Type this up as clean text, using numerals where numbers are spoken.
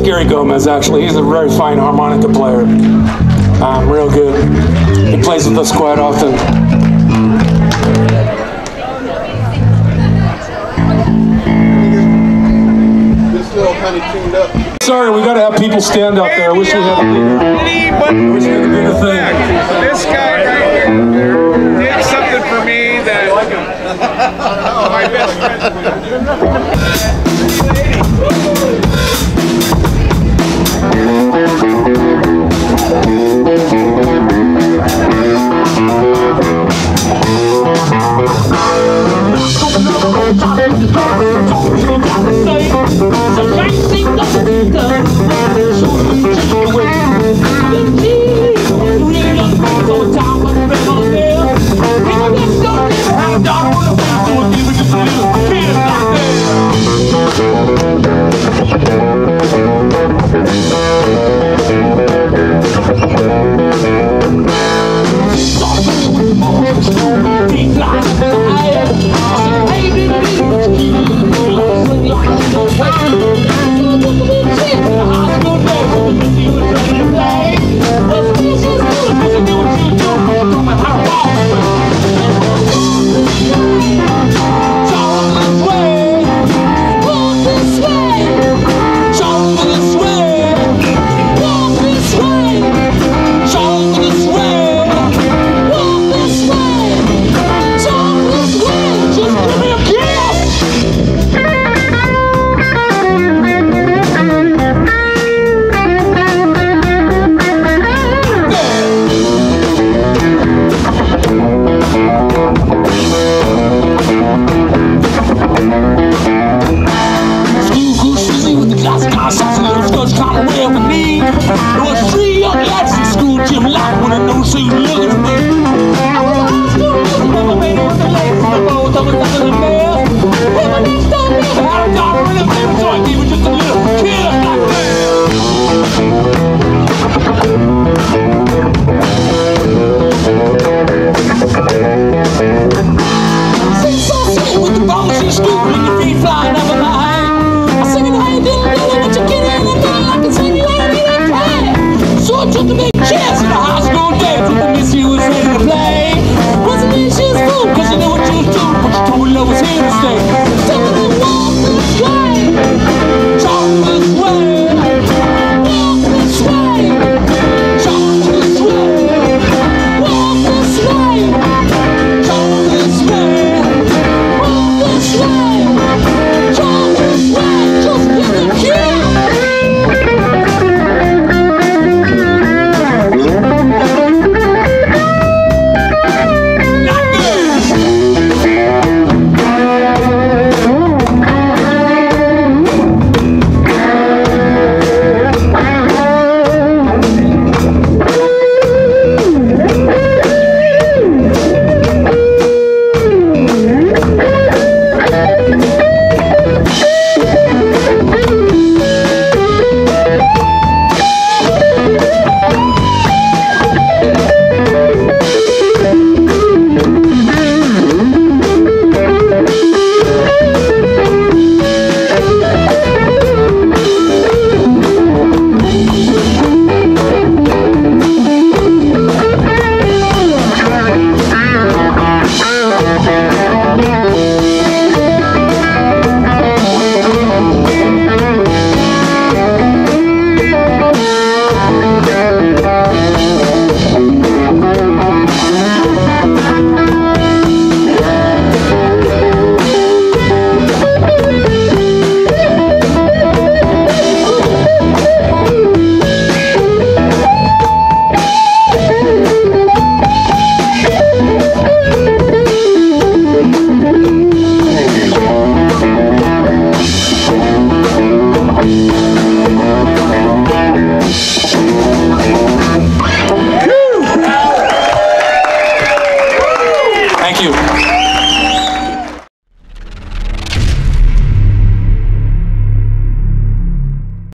Gary Gomez, actually. He's a very fine harmonica player. Real good. He plays with us quite often. This little kind of tuned up. Sorry, we gotta have people stand out there. I wish we had a bigger thing. This guy right here did something for me that my best friend